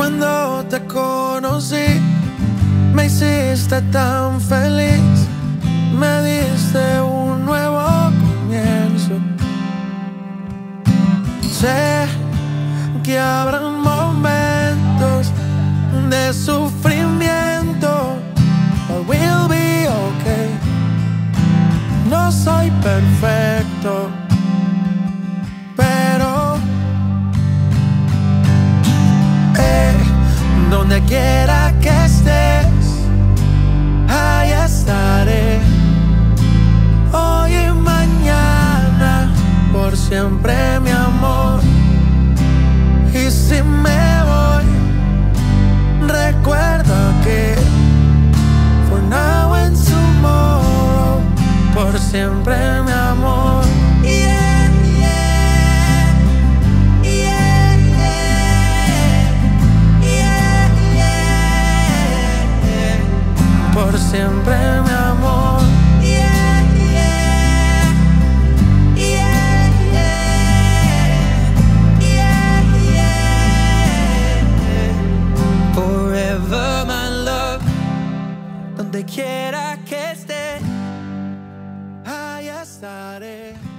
Cuando te conocí, me hiciste tan feliz, me diste un nuevo comienzo. Sé que habrán momentos de sufrimiento, but we'll be okay. No soy perfecto, pero donde quiera que estés, ahí estaré. Hoy y mañana, por siempre, mi amor. Y si me voy, recuerda que for now and tomorrow, por siempre, mi amor. Yeah, yeah, yeah, yeah, yeah, yeah. Por siempre, mi amor. Yeah, yeah, yeah, yeah, yeah, yeah. Forever, my love, donde quiera que esté, ahí estaré.